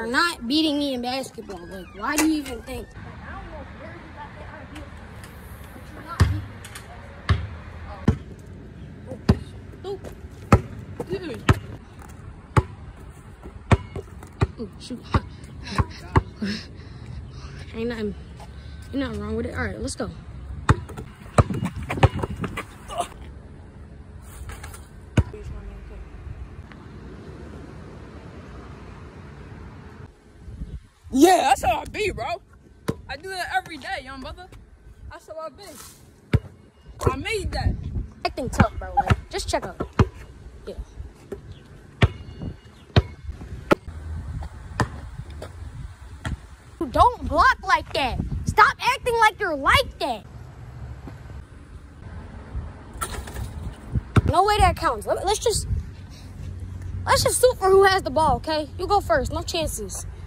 You're not beating me in basketball. Like, why do you even think? Dude. Oh, shoot. Ain't nothing wrong with it. All right, let's go. Yeah, that's how I be, bro. I do that every day, young brother. That's how I be. I made that. Acting tough, bro. Like, just check out. Yeah. Don't block like that. Stop acting like you're like that. No way that counts. Let's just shoot for who has the ball, okay? You go first. No chances.